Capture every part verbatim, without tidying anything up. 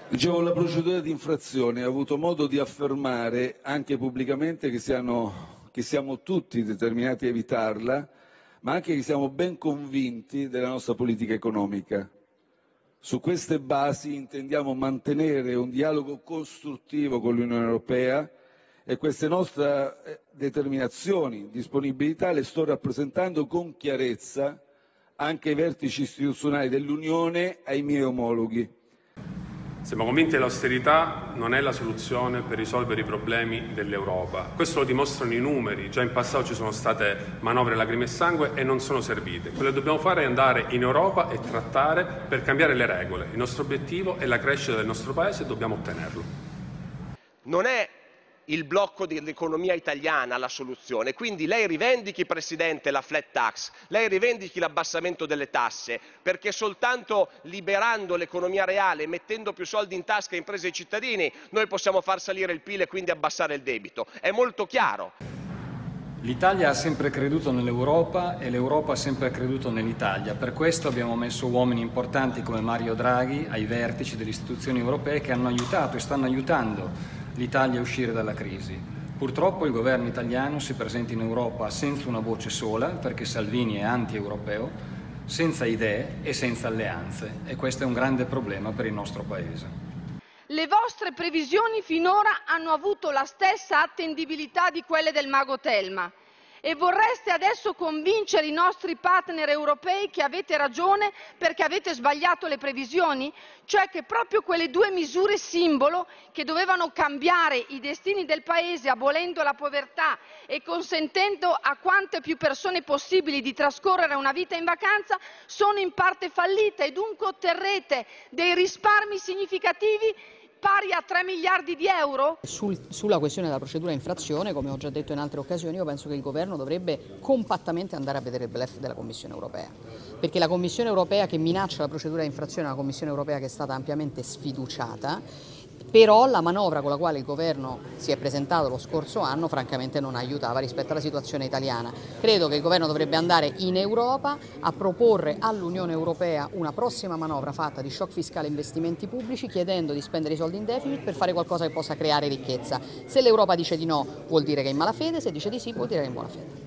Dicevo, la procedura di infrazione ha avuto modo di affermare anche pubblicamente che, siano, che siamo tutti determinati a evitarla, ma anche che siamo ben convinti della nostra politica economica. Su queste basi intendiamo mantenere un dialogo costruttivo con l'Unione Europea e queste nostre determinazioni, disponibilità le sto rappresentando con chiarezza anche ai vertici istituzionali dell'Unione, ai miei omologhi. Siamo convinti che l'austerità non è la soluzione per risolvere i problemi dell'Europa. Questo lo dimostrano i numeri. Già in passato ci sono state manovre lacrime e sangue e non sono servite. Quello che dobbiamo fare è andare in Europa e trattare per cambiare le regole. Il nostro obiettivo è la crescita del nostro Paese e dobbiamo ottenerlo. Non è il blocco dell'economia italiana la soluzione, quindi lei rivendichi, Presidente, la flat tax, lei rivendichi l'abbassamento delle tasse, perché soltanto liberando l'economia reale, mettendo più soldi in tasca a imprese e cittadini, noi possiamo far salire il P I L e quindi abbassare il debito. È molto chiaro. L'Italia ha sempre creduto nell'Europa e l'Europa ha sempre creduto nell'Italia. Per questo abbiamo messo uomini importanti come Mario Draghi ai vertici delle istituzioni europee che hanno aiutato e stanno aiutando l'Italia a uscire dalla crisi. Purtroppo il governo italiano si presenta in Europa senza una voce sola, perché Salvini è anti-europeo, senza idee e senza alleanze, e questo è un grande problema per il nostro Paese. Le vostre previsioni finora hanno avuto la stessa attendibilità di quelle del mago Telma e vorreste adesso convincere i nostri partner europei che avete ragione perché avete sbagliato le previsioni? Cioè che proprio quelle due misure simbolo che dovevano cambiare i destini del Paese abolendo la povertà e consentendo a quante più persone possibili di trascorrere una vita in vacanza sono in parte fallite e dunque otterrete dei risparmi significativi pari a tre miliardi di euro? Sul, sulla questione della procedura infrazione, come ho già detto in altre occasioni, io penso che il governo dovrebbe compattamente andare a vedere il bluff della Commissione europea, perché la Commissione europea che minaccia la procedura di infrazione è una Commissione europea che è stata ampiamente sfiduciata. Però la manovra con la quale il governo si è presentato lo scorso anno francamente non aiutava rispetto alla situazione italiana. Credo che il governo dovrebbe andare in Europa a proporre all'Unione Europea una prossima manovra fatta di shock fiscale e investimenti pubblici, chiedendo di spendere i soldi in deficit per fare qualcosa che possa creare ricchezza. Se l'Europa dice di no vuol dire che è in malafede, se dice di sì vuol dire che è in buona fede.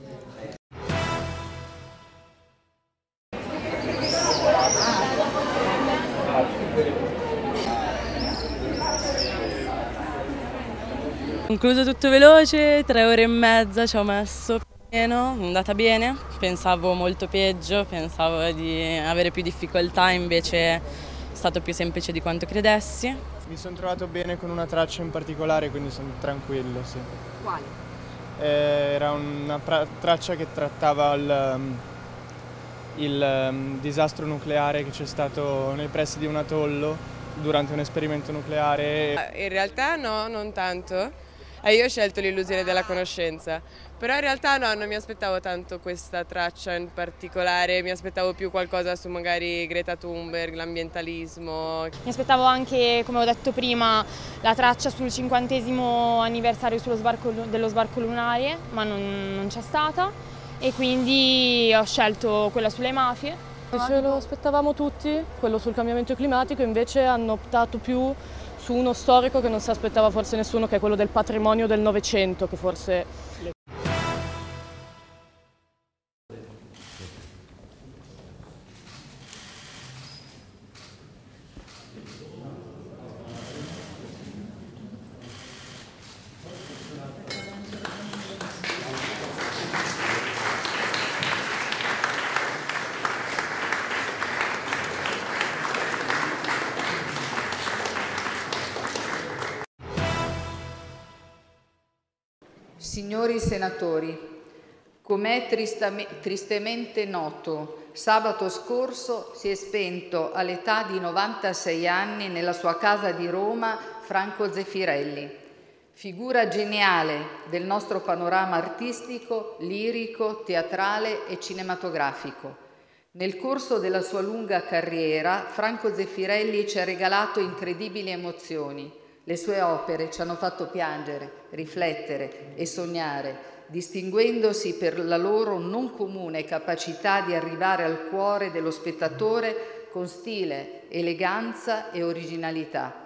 Concluso tutto veloce, tre ore e mezza ci ho messo pieno, è andata bene, pensavo molto peggio, pensavo di avere più difficoltà, invece è stato più semplice di quanto credessi. Mi sono trovato bene con una traccia in particolare, quindi sono tranquillo, sì. Quale? Eh, era una traccia che trattava il, il um, disastro nucleare che c'è stato nei pressi di un atollo durante un esperimento nucleare. In realtà no, non tanto. Eh, io ho scelto l'illusione della conoscenza, però in realtà no, non mi aspettavo tanto questa traccia in particolare, mi aspettavo più qualcosa su magari Greta Thunberg, l'ambientalismo. Mi aspettavo anche, come ho detto prima, la traccia sul cinquantesimo anniversario sullo sbarco, dello sbarco lunare, ma non, non c'è stata, e quindi ho scelto quella sulle mafie. Ce lo aspettavamo tutti, quello sul cambiamento climatico, invece hanno optato più su uno storico che non si aspettava forse nessuno, che è quello del patrimonio del Novecento, che forse... Signori senatori, com'è tristemente noto, sabato scorso si è spento all'età di novantasei anni nella sua casa di Roma Franco Zeffirelli, figura geniale del nostro panorama artistico, lirico, teatrale e cinematografico. Nel corso della sua lunga carriera, Franco Zeffirelli ci ha regalato incredibili emozioni. Le sue opere ci hanno fatto piangere, riflettere e sognare, distinguendosi per la loro non comune capacità di arrivare al cuore dello spettatore con stile, eleganza e originalità.